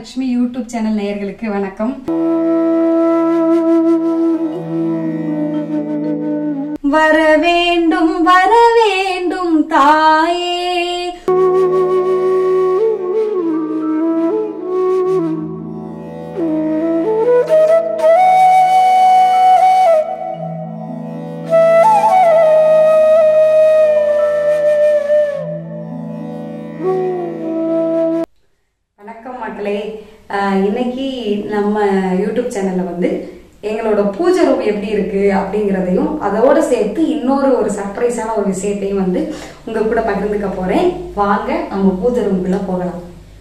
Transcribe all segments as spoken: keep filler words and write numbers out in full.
Rajalakshmi YouTube channel நேயர்களுக்கு வணக்கம். வர வேண்டும் வர வேண்டும் தாயே, இன்னைக்கு நம்ம யூடியூப் சேனல்ல வந்து எங்களோட பூஜை ரூம் எப்படி இருக்கு அப்படிங்கறதையும் அதோட சேர்த்து இன்னொரு ஒரு சர்ப்ரைஸான ஒரு விஷயத்தையும் வந்து உங்க கூட பகிர்ந்துக்க போறேன். வாங்க நம்ம பூஜை ரூம்குள்ள போகலாம்.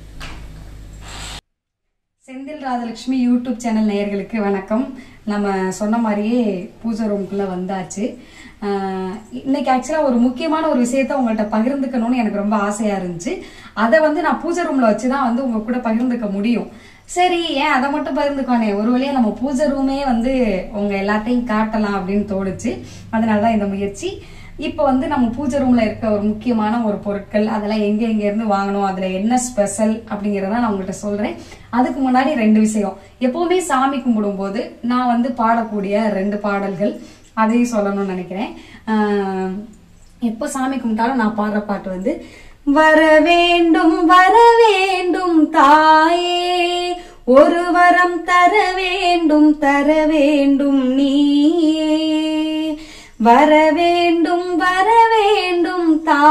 செந்தில் ராஜலட்சுமி யூடியூப் சேனல் நேயர்களுக்கு வணக்கம். நம்ம சொன்ன மாதிரியே பூஜை ரூம்குள்ள வந்தாச்சு. இன்னைக்கு ஆக்சுவலா ஒரு முக்கியமான ஒரு விஷயத்த உங்கள்கிட்ட பகிர்ந்துக்கணும்னு எனக்கு ரொம்ப ஆசையா இருந்துச்சு. அதை வந்து நான் பூஜை ரூம்ல வச்சுதான் வந்து உங்க கூட பகிர்ந்துக்க முடியும். சரி, ஏன் அதை மட்டும் பகிர்ந்துக்கானே, ஒரு வழியா நம்ம பூஜை ரூமே வந்து உங்க எல்லாத்தையும் காட்டலாம் அப்படின்னு தோணுச்சு. அதனாலதான் இந்த முயற்சி. இப்ப வந்து நம்ம பூஜை ரூம்ல இருக்க ஒரு முக்கியமான ஒரு பொருட்கள், அதெல்லாம் எங்க எங்க இருந்து வாங்கணும், அதுல என்ன ஸ்பெஷல் அப்படிங்கறத நான் உங்கள்கிட்ட சொல்றேன். அதுக்கு முன்னாடி ரெண்டு விஷயம். எப்பவுமே சாமி கும்பிடும் போது நான் வந்து பாடக்கூடிய ரெண்டு பாடல்கள், அதையும் சொல்லணும்னு நினைக்கிறேன். ஆஹ் எப்ப சாமி கும்பிட்டாலும் நான் பாடுற பாட்டு வந்து வர வேண்டும் வர வேண்டும் தாயே, ஒரு வரம் தர வேண்டும் தர வேண்டும் நீயே, வர வேண்டும் வர வேண்டும்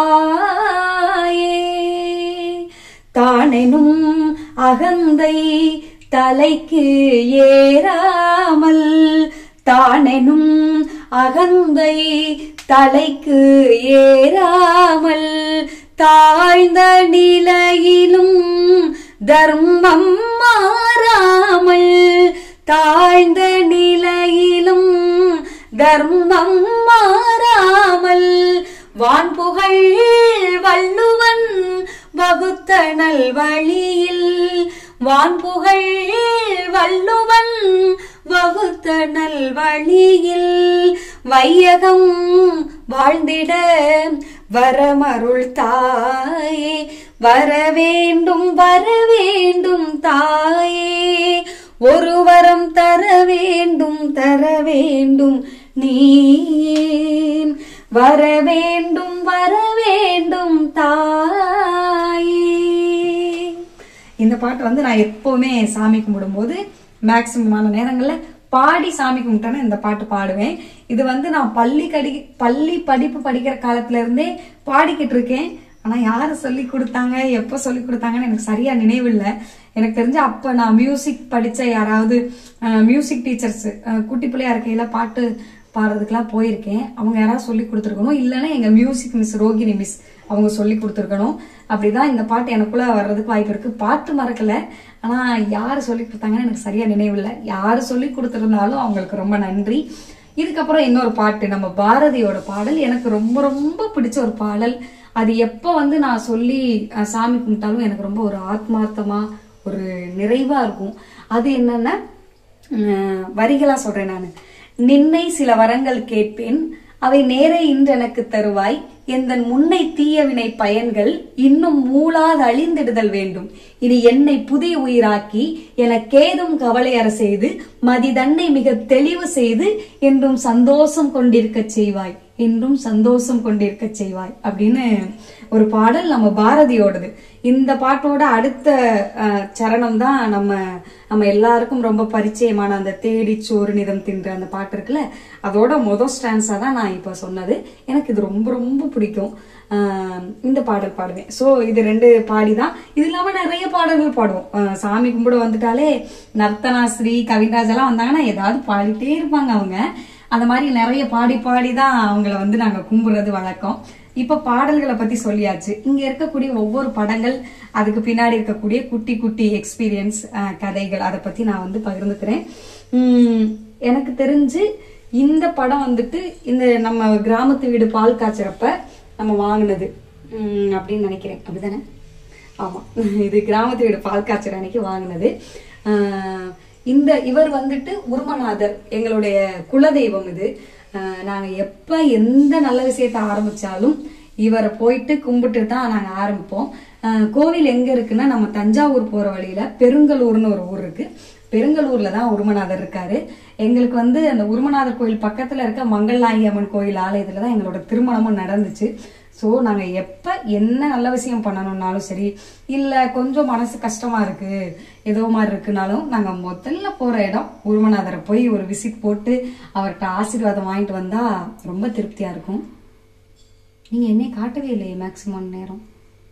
தாயே, தானெனும் அகந்தை தலைக்கு ஏறாமல், தானெனும் அகந்தை தலைக்கு ஏறாமல், தாழ்ந்த நிலையிலும் தர்மம் மாறாமல், தாழ்ந்த நிலையிலும் தர்மம் மாறாமல், வான்புகழ் வள்ளுவன் வகுத்த நல்வழியில், வான்புகழ் வள்ளுவன் வகுத்த நல்வழியில், வையகம் வாழ்ந்திட வரமருள் தாயே, வர வேண்டும் வர வேண்டும் தாயே, ஒரு வரம் தர வேண்டும் தர வேண்டும் நீயே, வர வேண்டும் வர வேண்டும் தாயே. இந்த பாட்டு வந்து நான் எப்பவுமே சாமி கும்பிடும் போது மேக்சிமமான நேரங்கள்ல பாடி சாமி கும்பிட்டேன்னா இந்த பாட்டு பாடுவேன். இது வந்து நான் பள்ளி கடி பள்ளி படிப்பு படிக்கிற காலத்துல இருந்தே பாடிக்கிட்டு இருக்கேன். ஆனா யாரு சொல்லி கொடுத்தாங்க, எப்ப சொல்லி கொடுத்தாங்கன்னு எனக்கு சரியா நினைவு இல்லை. எனக்கு தெரிஞ்ச அப்ப நான் மியூசிக் படிச்ச யாராவது மியூசிக் டீச்சர்ஸ் குட்டி பிள்ளையா இருக்கையில பாட்டு பாடுறதுக்கெல்லாம் போயிருக்கேன். அவங்க யாராவது சொல்லி கொடுத்துருக்கணும், இல்லைன்னா எங்க மியூசிக் மிஸ் ரோகிணி மிஸ் அவங்க சொல்லி கொடுத்துருக்கணும். அப்படிதான் இந்த பாட்டு எனக்குள்ள வர்றதுக்கு வாய்ப்பு இருக்கு. பாட்டு மறக்கல, ஆனா யாரு சொல்லி கொடுத்தாங்கன்னு எனக்கு சரியா நினைவில்லை. யாரு சொல்லி கொடுத்திருந்தாலும் அவங்களுக்கு ரொம்ப நன்றி. இதுக்கப்புறம் இன்னொரு பாட்டு, நம்ம பாரதியோட பாடல் எனக்கு ரொம்ப ரொம்ப பிடிச்ச ஒரு பாடல். அது எப்ப வந்து நான் சொல்லி சாமி கும்பிட்டாலும் எனக்கு ரொம்ப ஒரு ஆத்மார்த்தமா ஒரு நிறைவா இருக்கும். அது என்னன்னா, வரிகளா சொல்றேன் நானு. நின்னை சில வரங்கள் கேட்பேன், அவை நேரே இன்று எனக்கு தருவாய், எந்தன் முன்னை தீயவினை பயன்கள் இன்னும் மூளாது அழிந்திடுதல் வேண்டும், இனி என்னை புதிய உயிராக்கி எனக்கேதும் கவலையற செய்து மதி தன்னை மிக தெளிவு செய்து என்றும் சந்தோஷம் கொண்டிருக்க செய்வாய், என்றும் சந்தோஷம் கொண்டிருக்க செய்வாய் அப்படின்னு ஒரு பாடல் நம்ம பாரதியோடது. இந்த பாட்டோட அடுத்த சரணம் தான் நம்ம நம்ம எல்லாருக்கும் ரொம்ப பரிச்சயமான அந்த தேடி சோறு நிதம் தின்ற அந்த பாட்டு இருக்குல்ல, அதோட மொதல் ஸ்டான்ஸா தான் நான் இப்ப சொன்னது. எனக்கு இது ரொம்ப ரொம்ப பிடிக்கும். ஆஹ் இந்த பாடல் பாடுவேன். சோ இது ரெண்டு பாடிதான். இது இல்லாம நிறைய பாடல்கள் பாடுவோம். சாமி கும்பிட வந்துட்டாலே நர்த்தனாஸ்ரீ கவிராஜ் எல்லாம் வந்தாங்கன்னா ஏதாவது பாடிட்டே இருப்பாங்க அவங்க. அந்த மாதிரி நிறைய பாடி பாடிதான் அவங்கள வந்து நாங்க கும்பிடுறது வழக்கம். இப்ப பாடல்களை பத்தி சொல்லியாச்சு. இங்க இருக்கக்கூடிய ஒவ்வொரு படங்கள், அதுக்கு பின்னாடி இருக்கக்கூடிய குட்டி குட்டி எக்ஸ்பீரியன்ஸ், கதைகள், அதை பத்தி நான் வந்து பகிர்ந்துக்கிறேன். உம் எனக்கு தெரிஞ்சு இந்த படம் வந்துட்டு இந்த நம்ம கிராமத்து வீடு பால் காய்ச்சறப்ப நம்ம வாங்கினது உம் அப்படின்னு நினைக்கிறேன். அப்படிதானே? ஆமா, இது கிராமத்து வீடு பால் காய்ச்சற அன்னைக்கு வாங்கினது. ஆஹ் இந்த இவர் வந்துட்டு உருமநாதர், எங்களுடைய குலதெய்வம் இது. நாங்க எப்ப எந்த நல்ல விஷயத்த ஆரம்பிச்சாலும் இவரை போயிட்டு கும்பிட்டு தான் நாங்க ஆரம்பிப்போம். கோவில் எங்க இருக்குன்னா நம்ம தஞ்சாவூர் போற வழியில பெருங்கலூர்னு ஒரு ஊர் இருக்கு. பெருங்கலூர்ல தான் உருமநாதர் இருக்காரு. எங்களுக்கு வந்து அந்த உருமநாதர் கோயில் பக்கத்துல இருக்க மங்கள்நாயகி அம்மன் கோயில் ஆலயத்துல தான் எங்களோட திருமணமும் நடந்துச்சு. ஸோ நாங்க எப்ப என்ன நல்ல விஷயம் பண்ணணும்னாலும் சரி, இல்ல கொஞ்சம் மனசு கஷ்டமா இருக்கு ஏதோ மாதிரி இருக்குனாலும் நாங்க முதல்ல போற இடம் உருமநாதரை போய் ஒரு விசிட் போட்டு அவர்கிட்ட ஆசீர்வாதம் வாங்கிட்டு வந்தா ரொம்ப திருப்தியா இருக்கும். நீங்க என்னை காட்டவே இல்லையே மேக்சிமம் நேரம்.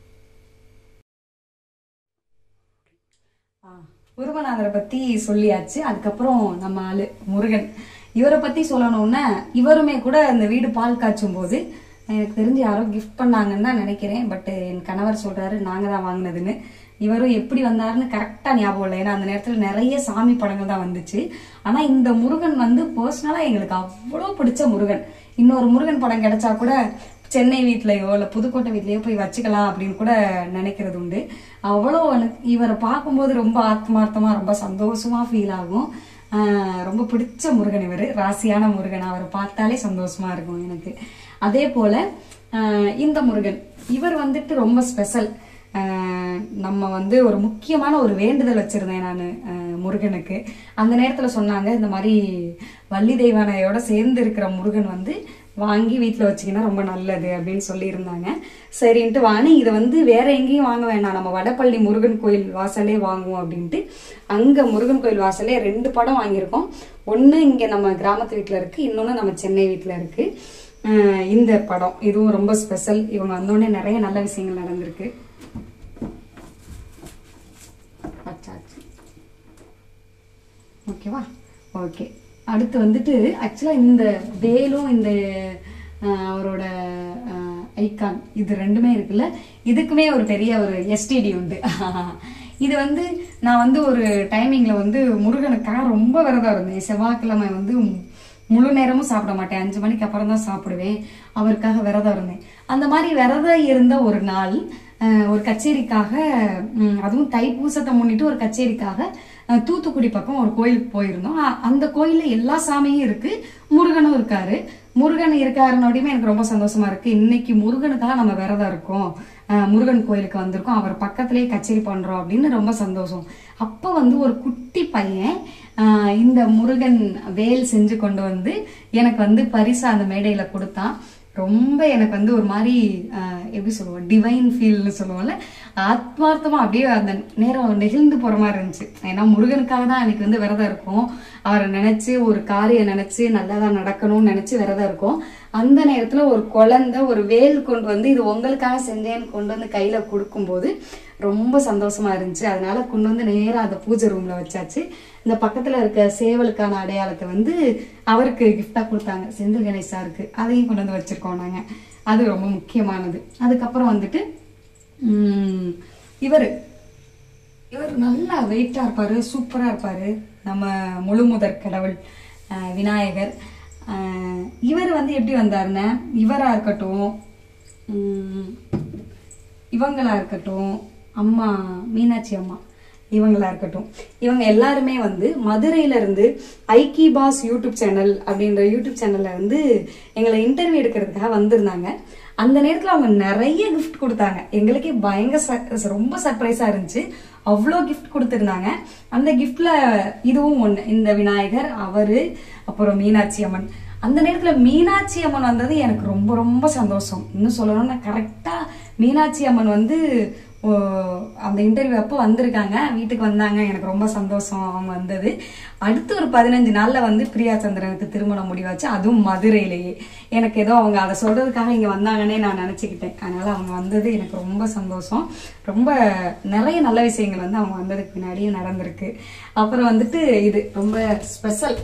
உருமநாதரை பத்தி சொல்லியாச்சு. அதுக்கப்புறம் நம்ம ஆளு முருகன், இவரை பத்தி சொல்லணும்னா இவருமே கூட இந்த வீடு பால் காய்ச்சும் போது எனக்கு தெரிஞ்சு யாரோ கிஃப்ட் பண்ணாங்கன்னு தான் நினைக்கிறேன். பட் என் கணவர் சொல்றாரு நாங்க தான் வாங்கினதுன்னு. இவரும் எப்படி வந்தாருன்னு கரெக்டா ஞாபகம் இல்லை, ஏன்னா அந்த நேரத்துல நிறைய சாமி படங்கள் தான் வந்துச்சு. ஆனா இந்த முருகன் வந்து பர்சனலா எங்களுக்கு அவ்வளோ பிடிச்ச முருகன். இன்னொரு முருகன் படம் கிடைச்சா கூட சென்னை வீட்லயோ இல்ல புதுக்கோட்டை வீட்லயோ போய் வச்சுக்கலாம் அப்படின்னு கூட நினைக்கிறது உண்டு. அவ்வளோ இவரை பார்க்கும்போது ரொம்ப ஆத்மார்த்தமா ரொம்ப சந்தோஷமா ஃபீல் ஆகும். ஆஹ் ரொம்ப பிடிச்ச முருகன் இவரு, ராசியான முருகன். அவரை பார்த்தாலே சந்தோஷமா இருக்கும் எனக்கு. அதே போல ஆஹ் இந்த முருகன் இவர் வந்துட்டு ரொம்ப ஸ்பெஷல். ஆஹ் நம்ம வந்து ஒரு முக்கியமான ஒரு வேண்டுதல் வச்சிருந்தேன் நான் முருகனுக்கு. அந்த நேரத்துல சொன்னாங்க இந்த மாதிரி வள்ளி தெய்வானையோட சேர்ந்து இருக்கிற முருகன் வந்து வாங்கி வீட்டுல வச்சிங்கன்னா ரொம்ப நல்லது அப்படின்னு சொல்லி இருந்தாங்க. சரின்ட்டு வாணி இதை வந்து வேற எங்கேயும் வாங்க வேண்டாம், நம்ம வடபள்ளி முருகன் கோயில் வாசலே வாங்குவோம் அப்படின்ட்டு அங்க முருகன் கோயில் வாசலே ரெண்டு படம் வாங்கியிருக்கோம். ஒண்ணு இங்க நம்ம கிராமத்து வீட்டுல இருக்கு, இன்னொன்னு நம்ம சென்னை வீட்டுல இருக்கு. ஆஹ் இந்த படம் இதுவும் ரொம்ப ஸ்பெஷல். இவங்க வந்தோடனே நிறைய நல்ல விஷயங்கள் நடந்திருக்கு. ஓகேவா? ஓகே. அடுத்து வந்துட்டு ஆக்சுவலா இந்த வேலும் இந்த அவரோட ஐகான் இது ரெண்டுமே இருக்குல்ல, இதுக்குமே ஒரு பெரிய ஒரு எஸ்டிடி உண்டு. இது வந்து நான் வந்து ஒரு டைமிங்ல வந்து முருகனுக்காக ரொம்ப விரதம் இருந்தேன். செவ்வாய்க்கிழமை வந்து முழு நேரமும் சாப்பிட மாட்டேன், அஞ்சு மணிக்கு அப்புறம் தான் சாப்பிடுவேன். அவருக்காக விரதம் இருந்தேன். அந்த மாதிரி விரதம் இருந்த ஒரு நாள் ஒரு கச்சேரிக்காக, அதுவும் தைப்பூசத்தை முன்னிட்டு ஒரு கச்சேரிக்காக தூத்துக்குடி பக்கம் ஒரு கோயிலுக்கு போயிருந்தோம். அந்த கோயில்ல எல்லா சாமியும் இருக்கு, முருகனும் இருக்காரு. முருகன் இருக்காருன்னோடையுமே எனக்கு ரொம்ப சந்தோஷமா இருக்கு. இன்னைக்கு முருகனுக்காக நம்ம விரதம் இருக்கோம், முருகன் கோயிலுக்கு வந்திருக்கோம், அவர் பக்கத்திலேயே கச்சேரி பண்றோம் அப்படின்னு ரொம்ப சந்தோஷம். அப்ப வந்து ஒரு குட்டி பையன் ஆஹ் இந்த முருகன் வேல் செஞ்சு கொண்டு வந்து எனக்கு வந்து பரிசா அந்த மேடையில கொடுத்தான். ரொம்ப எனக்கு வந்து ஒரு மாதிரி ஆஹ் எப்படி சொல்லுவோம், டிவைன் ஃபீல்னு சொல்லுவோம்ல, ஆத்மார்த்தமா அப்படியே அந்த நேரம் நெகிழ்ந்து போற மாதிரி இருந்துச்சு. ஏன்னா முருகனுக்காக தான் அன்னைக்கு வந்து விரதம் இருக்கும். அவரை நினைச்சு ஒரு காரியம் நினைச்சு நல்லதா நடக்கணும்னு நினைச்சு விரதம் இருக்கும். அந்த நேரத்துல ஒரு குழந்தை ஒரு வேல் கொண்டு வந்து இது உங்களுக்காக செஞ்சேன்னு கொண்டு வந்து கையில கொடுக்கும் போது ரொம்ப சந்தோஷமா இருந்துச்சு. அதனால கொண்டு வந்து நேரா அந்த பூஜை ரூம்ல வச்சாச்சு. இந்த பக்கத்துல இருக்க சேவலுக்கான அடையாளத்தை வந்து அவருக்கு கிஃப்டா கொடுத்தாங்க, செந்தில் கணேசாருக்கு. அதையும் கொண்டு வந்து வச்சிருக்கோம் நாங்க. அது ரொம்ப முக்கியமானது. அதுக்கப்புறம் வந்துட்டு உம் இவரு இவர் நல்லா வெயிட்டா இருப்பாரு, சூப்பரா இருப்பாரு. நம்ம முழு முதற் கடவுள் விநாயகர். இவர் வந்து எப்படி வந்தாருன்னா, இவரா இருக்கட்டும், உம் இவங்களா இருக்கட்டும், அம்மா மீனாட்சி அம்மா இவங்களா இருக்கட்டும், இவங்க எல்லாருமே வந்து மதுரையில இருந்து ஐக்கி பாஸ் யூடியூப் சேனல் அப்படின்ற யூடியூப் சேனல்ல இருந்து எங்களை இன்டர்வியூ எடுக்கிறதுக்காக வந்திருந்தாங்க. அந்த நேரத்துல அவங்க நிறைய கிஃப்ட் கொடுத்தாங்க. எங்களுக்கே பயங்கர ரொம்ப சர்ப்ரைஸா இருந்துச்சு. அவ்வளோ கிஃப்ட் கொடுத்துருந்தாங்க. அந்த கிஃப்ட்ல இதுவும் ஒண்ணு, இந்த விநாயகர், அவரு, அப்புறம் மீனாட்சி அம்மன். அந்த நேரத்துல மீனாட்சி அம்மன் வந்தது எனக்கு ரொம்ப ரொம்ப சந்தோஷம். இன்னும் சொல்லணும்னா கரெக்டா மீனாட்சி அம்மன் வந்து அந்த இன்டர்வியூ அப்போ வந்திருக்காங்க, வீட்டுக்கு வந்தாங்க. எனக்கு ரொம்ப சந்தோஷம் அவங்க வந்தது. அடுத்து ஒரு பதினஞ்சு நாள்ல வந்து பிரியா சந்திரனுக்கு திருமணம் முடிவாச்சு, அதுவும் மதுரையிலேயே. எனக்கு ஏதோ அவங்க அதை சொல்றதுக்காக இங்க வந்தாங்கன்னே நான் நினைச்சுக்கிட்டேன். அதனால அவங்க வந்தது எனக்கு ரொம்ப சந்தோஷம். ரொம்ப நிறைய நல்ல விஷயங்கள் வந்து அவங்க வந்ததுக்கு பின்னாடியே நடந்திருக்கு. அப்புறம் வந்துட்டு இது ரொம்ப ஸ்பெஷல்.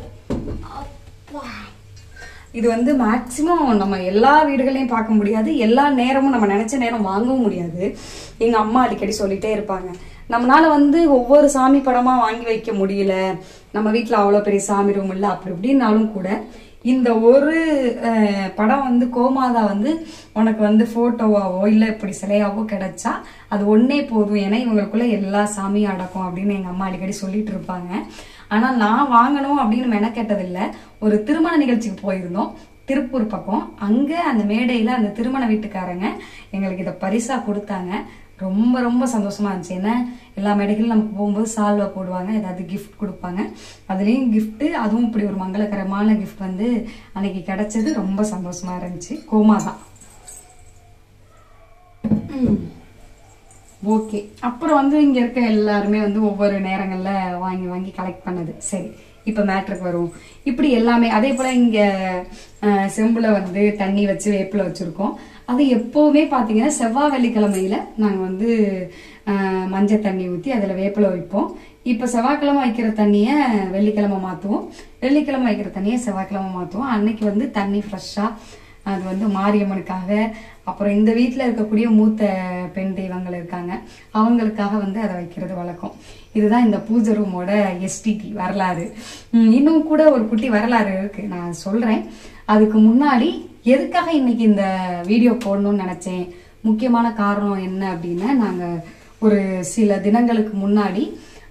இது வந்து மேக்சிமம் நம்ம எல்லா வீடுகளையும் பார்க்க முடியாது, எல்லா நேரமும் நம்ம நினைச்ச நேரம் வாங்கவும் முடியாது. எங்க அம்மா அடிக்கடி சொல்லிட்டே இருப்பாங்க, நம்மளால வந்து ஒவ்வொரு சாமி படமா வாங்கி வைக்க முடியல, நம்ம வீட்டுல அவ்வளவு பெரிய சாமி ரூம் இல்ல, அப்படி இப்படின்னாலும் கூட இந்த ஒரு படம் வந்து கோமாதா வந்து உனக்கு வந்து போட்டோவாவோ இல்ல இப்படி சிலையாவோ கிடைச்சா அது ஒன்னே போதும், ஏன்னா இவங்களுக்குள்ள எல்லா சாமியும் அடக்கும் அப்படின்னு எங்க அம்மா அடிக்கடி சொல்லிட்டு இருப்பாங்க. ஆனா நான் வாங்கணும் அப்படின்னு மெனக்கெட்டதில்ல. ஒரு திருமண நிகழ்ச்சிக்கு போயிருந்தோம் திருப்பூர் பக்கம். அங்க அந்த மேடையில அந்த திருமண வீட்டுக்காரங்க எங்களுக்கு இதை பரிசா கொடுத்தாங்க. ரொம்ப ரொம்ப சந்தோஷமா இருந்துச்சு. ஏன்னா எல்லா மேடைகளும் நமக்கு போகும்போது சால்வா போடுவாங்க, ஏதாவது கிஃப்ட் கொடுப்பாங்க. அதுலேயும் கிஃப்ட்டு, அதுவும் இப்படி ஒரு மங்களகரமான கிஃப்ட் வந்து அன்னைக்கு கிடைச்சது. ரொம்ப சந்தோஷமா இருந்துச்சு. கோமா தான். ஓகே, அப்புறம் வந்து இங்கே இருக்க எல்லாருமே வந்து ஒவ்வொரு நேரங்களில் வாங்கி வாங்கி கலெக்ட் பண்ணது. சரி, இப்போ மேட்ருக்கு வரும். இப்படி எல்லாமே அதே போல் இங்கே செம்பில் வந்து தண்ணி வச்சு வேப்பில் வச்சுருக்கோம். அது எப்போவுமே பார்த்தீங்கன்னா செவ்வாய் வெள்ளிக்கிழமையில் நாங்கள் வந்து மஞ்சள் தண்ணி ஊற்றி அதில் வேப்பில் வைப்போம். இப்போ செவ்வாய்க்கிழமை வைக்கிற தண்ணியை வெள்ளிக்கிழமை மாற்றுவோம், வெள்ளிக்கிழமை வைக்கிற தண்ணியை செவ்வாய்க்கிழமை மாற்றுவோம். அன்னைக்கு வந்து தண்ணி ஃப்ரெஷ்ஷாக, அது வந்து மாரியம்மனுக்காக, அப்புறம் இந்த வீட்டில் இருக்கக்கூடிய மூத்த பெண் தெய்வங்கள் இருக்காங்க, அவங்களுக்காக வந்து அதை வைக்கிறது வழக்கம். இதுதான் இந்த பூஜை ரூமோட எஸ்டிடி வரலாறு. இன்னும் கூட ஒரு குட்டி வரலாறு இருக்கு, நான் சொல்றேன். அதுக்கு முன்னாடி எதுக்காக இன்னைக்கு இந்த வீடியோ போடணும்னு நினைச்சேன், முக்கியமான காரணம் என்ன அப்படின்னா, நாங்கள் ஒரு சில தினங்களுக்கு முன்னாடி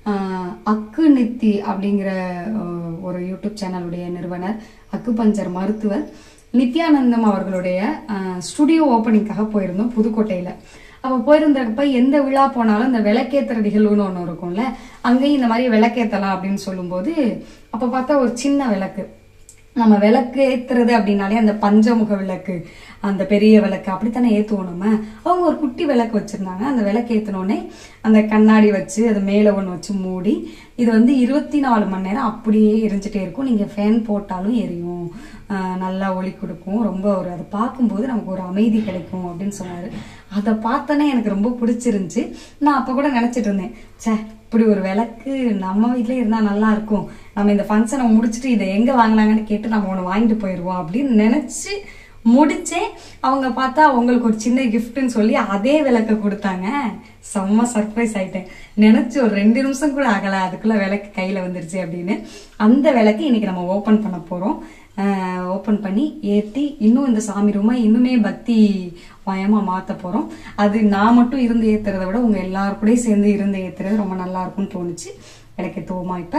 அக்கு நித்தி அப்படிங்கிற ஒரு யூடியூப் சேனலுடைய நிறுவனர், அக்கு பஞ்சர் மருத்துவர் நித்யானந்தம் அவர்களுடைய ஸ்டுடியோ ஓப்பனிங்காக போயிருந்தோம் புதுக்கோட்டையில. அப்போ போயிருந்தப்ப எந்த விழா போனாலும் இந்த விளக்கேத்துற நிகழ்வுன்னு ஒன்று இருக்கும்ல, அங்கேயும் இந்த மாதிரி விளக்கேற்றலாம் அப்படின்னு சொல்லும்போது, அப்போ பார்த்தா ஒரு சின்ன விளக்கு, நம்ம விளக்கு ஏத்துறது அப்படின்னாலே அந்த பஞ்சமுக விளக்கு, அந்த பெரிய விளக்கு அப்படித்தானே ஏற்றுவோம் நம்ம. அவங்க ஒரு குட்டி விளக்கு வச்சுருந்தாங்க. அந்த விளக்கு ஏற்றினோடனே அந்த கண்ணாடி வச்சு அது மேலே ஒன்று வச்சு மூடி, இது வந்து இருபத்தி நாலு மணி நேரம் அப்படியே எரிஞ்சிட்டே இருக்கும். நீங்கள் ஃபேன் போட்டாலும் எரியும், நல்லா ஒளி கொடுக்கும். ரொம்ப ஒரு அதை பார்க்கும்போது நமக்கு ஒரு அமைதி கிடைக்கும் அப்படின்னு சொன்னார். அதை பார்த்தோன்னே எனக்கு ரொம்ப பிடிச்சிருந்துச்சு. நான் அப்போ கூட நினச்சிட்டு இருந்தேன், சே இப்படி ஒரு விளக்கு நம்ம வீட்டிலே இருந்தால் நல்லா இருக்கும், நம்ம இந்த ஃபங்க்ஷனை முடிச்சுட்டு இதை எங்கே வாங்கினாங்கன்னு கேட்டு நம்ம ஒன்று வாங்கிட்டு போயிடுவோம் அப்படின்னு நினச்சி முடிச்சேன். அவங்க பார்த்தா அவங்களுக்கு ஒரு சின்ன கிஃப்ட்னு சொல்லி அதே விளக்க கொடுத்தாங்க. செம்ம சர்ப்ரைஸ் ஆயிட்டேன். நினைச்சு ஒரு ரெண்டு நிமிஷம் கூட ஆகல, அதுக்குள்ள விளக்கு கையில வந்துருச்சு அப்படின்னு. அந்த விளக்கு இன்னைக்கு நம்ம ஓபன் பண்ண போறோம். ஓபன் பண்ணி ஏற்றி இன்னும் இந்த சாமி ரூமை இன்னுமே பக்தி மயமா மாத்த போறோம். அது நான் மட்டும் இருந்து ஏத்துறதை விட உங்க எல்லாரும் கூட சேர்ந்து இருந்து ஏத்துறது ரொம்ப நல்லா இருக்கும்னு தோணுச்சு. விளக்கு ஏற்றுவோமா? இப்ப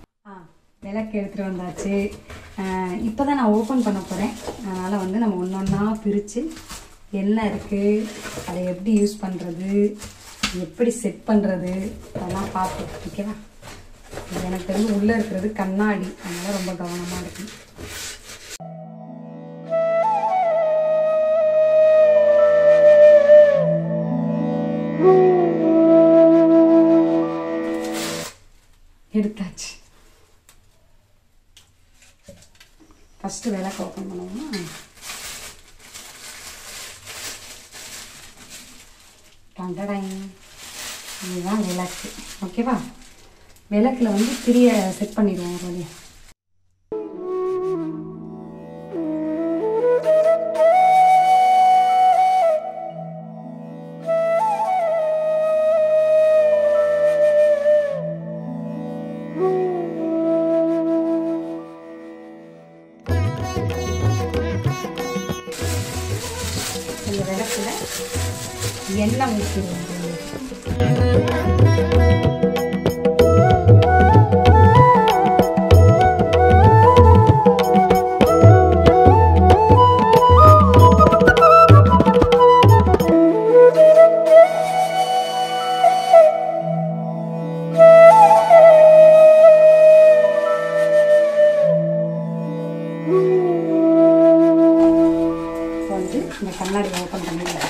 விளக்கு எடுத்துட்டு வந்தாச்சு. இப்போதான் நான் ஓப்பன் பண்ண போறேன். அதனால வந்து நம்ம ஒன்று ஒன்றா பிரித்து என்ன இருக்கு, அதை எப்படி யூஸ் பண்றது, எப்படி செட் பண்றது அதெல்லாம் பார்த்து. ஓகேவா? எனக்கு தெரிஞ்சு உள்ள இருக்கிறது கண்ணாடி, அதனால ரொம்ப கவனமா இருக்கு. எடுத்தாச்சு. ஃபர்ஸ்ட் விளக்கு ஓப்பன் பண்ணுவோமா? டண்டடாய், இதுதான் விளக்கு. ஓகேவா? விளக்குல வந்து திரிய செட் பண்ணிடுவோம். வழியா இந்த விளக்குல எண்ணெய் ஊற்றிடுவோம். இந்த கண்ணாடி ஓப்பன் பண்ணிடலாம்.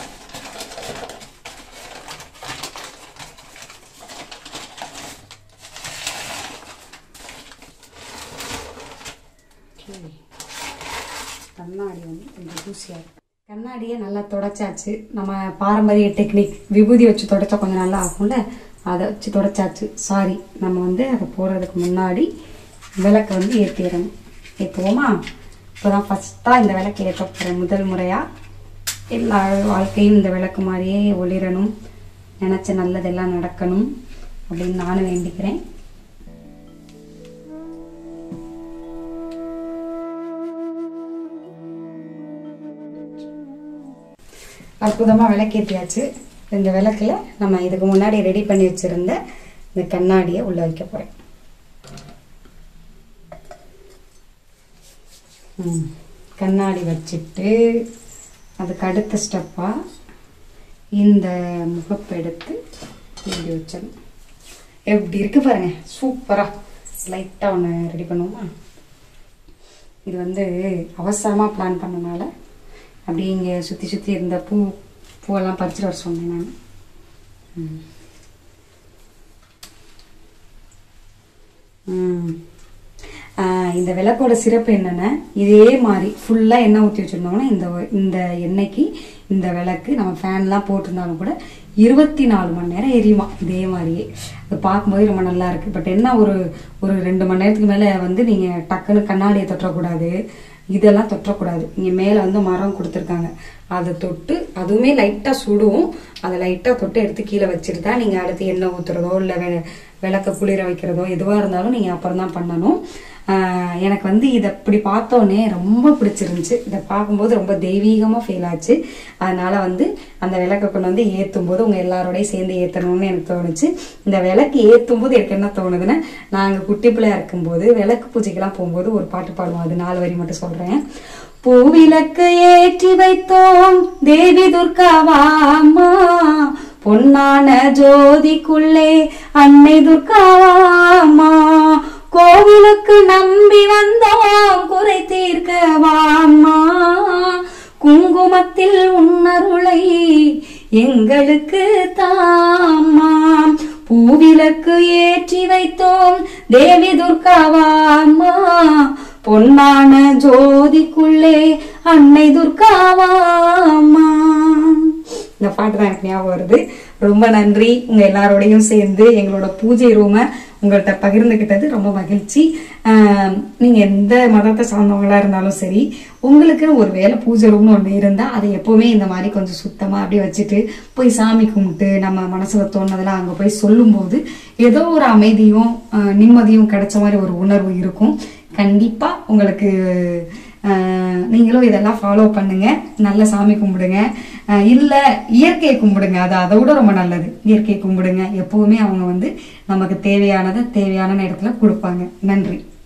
கண்ணாடி வந்து கொஞ்சம் தூசியாக இருக்கு. கண்ணாடியை நல்லா தொடச்சாச்சு. நம்ம பாரம்பரிய டெக்னிக் விபூதி வச்சு தொடச்சா கொஞ்சம் நல்லா ஆகும்ல, அதை வச்சு தொடச்சாச்சு. சாரி, நம்ம வந்து அதை போடுறதுக்கு முன்னாடி விளக்கை வந்து ஏற்றிடணும். ஏற்றுவோமா? இப்போதான் ஃபஸ்ட்டாக இந்த விளக்கு ஏற்ற போகிறேன். முதல் முறையாக எல்லா வாழ்க்கையும் இந்த விளக்கு மாதிரியே ஒளிரணும், நினச்ச நல்லதெல்லாம் நடக்கணும் அப்படின்னு நானும் வேண்டிக்கிறேன். அற்புதமாக விளக்கேற்றியாச்சு. இந்த விளக்குல நம்ம இதுக்கு முன்னாடி ரெடி பண்ணி வச்சிருந்த இந்த கண்ணாடியை உள்ள வைக்க போறேன். கண்ணாடி வச்சுட்டு அதுக்கு அடுத்த ஸ்டெப்பா இந்த முகப்பு எடுத்து இப்படி வச்சிடணும். எப்படி இருக்கு பாருங்க, சூப்பரா. லைட்டா ஒன்று ரெடி பண்ணுவோமா? இது வந்து அவசரமா பிளான் பண்ணனால அப்படி இங்கே சுற்றி சுற்றி இருந்த பூ பூவெல்லாம் பறிச்சுட்டு வர சொன்னேன் நான். ம் இந்த விளக்கோட சிறப்பு என்னென்னா, இதே மாதிரி ஃபுல்லாக எண்ணெய் ஊற்றி வச்சுருந்தோம்னா இந்த இந்த எண்ணெய்க்கு இந்த விளக்கு நம்ம ஃபேன்லாம் போட்டிருந்தாலும் கூட இருபத்தி நாலு மணி நேரம் எரியுமா இதே மாதிரியே. அது பார்க்கும்போது ரொம்ப நல்லா இருக்குது. பட் என்ன, ஒரு ஒரு ரெண்டு மணி நேரத்துக்கு மேலே வந்து நீங்கள் டக்குன்னு கண்ணாடியை தொட்டக்கூடாது, இதெல்லாம் தொட்டக்கூடாது. இங்கே மேலே வந்து மரம் கொடுத்துருக்காங்க, அதை தொட்டு அதுவுமே லைட்டாக சுடுவோம். அதை லைட்டாக தொட்டு எடுத்து கீழே வச்சுட்டு தான் நீங்கள் அடுத்து எண்ணெய் ஊற்றுறதோ இல்லை வெ விளக்க குளிர வைக்கிறதோ எதுவாக இருந்தாலும் நீங்கள் அப்புறம் தான் பண்ணணும். எனக்கு வந்து இதை இப்படி பார்த்தோன்னே ரொம்ப பிடிச்சிருந்துச்சு. இதை பார்க்கும்போது ரொம்ப தெய்வீகமாக ஃபீல் ஆச்சு. அதனால வந்து அந்த விளக்கை கொண்டு வந்து ஏற்றும் போது உங்கள் எல்லாரோடையும் சேர்ந்து ஏற்றணும்னு எனக்கு தோணுச்சு. இந்த விளக்கு ஏற்றும் போது எனக்கு என்ன தோணுதுன்னா, நாங்கள் குட்டி பிள்ளையா இருக்கும்போது விளக்கு பூஜைக்கெல்லாம் போகும்போது ஒரு பாட்டு பாடுவோம். அது நாலு வரி மட்டும் சொல்கிறேன். பூவிளக்கு ஏற்றி வைத்தோம் தேவி துர்காவாமா, பொன்னான ஜோதிக்குள்ளே அன்னை துர்காவாமா, கோவிலுக்கு நம்பி வந்தோம் குறை தீர்க்கவாமா, குங்குமத்தில் உன்னருளை எங்களுக்கு தாமா, பூவிளக்கு ஏற்றி வைத்தோம் தேவி துர்காவாமா, பொன்னான ஜோதிக்குள்ளே அன்னை துர்காவாமா. இந்த பாட்டு தான் எனக்கு ஞாபகம் வருது. ரொம்ப நன்றி. உங்க எல்லாரோடையும் சேர்ந்து எங்களோட பூஜை ரூமை உங்கள்கிட்ட பகிர்ந்துகிட்டது ரொம்ப மகிழ்ச்சி. ஆஹ் நீங்க எந்த மதத்தை சார்ந்தவங்களா இருந்தாலும் சரி, உங்களுக்கு ஒரு வேலை பூஜை ரூம்னு ஒண்ணு இருந்தா அதை எப்பவுமே இந்த மாதிரி கொஞ்சம் சுத்தமா அப்படியே வச்சுட்டு போய் சாமி கும்பிட்டு நம்ம மனசுல தோணுதெல்லாம் அங்க போய் சொல்லும் போது ஏதோ ஒரு அமைதியும் நிம்மதியும் கிடைச்ச மாதிரி ஒரு உணர்வு இருக்கும். கண்டிப்பா உங்களுக்கு நீங்களும் இதெல்லாம் ஃபாலோ பண்ணுங்க. நல்ல சாமி கும்பிடுங்க, இல்ல இயற்கையை கும்பிடுங்க, அது அதை விட ரொம்ப நல்லது. இயற்கையை கும்பிடுங்க. எப்பவுமே அவங்க வந்து நமக்கு தேவையானதை தேவையான நேரத்துல கொடுப்பாங்க. நன்றி.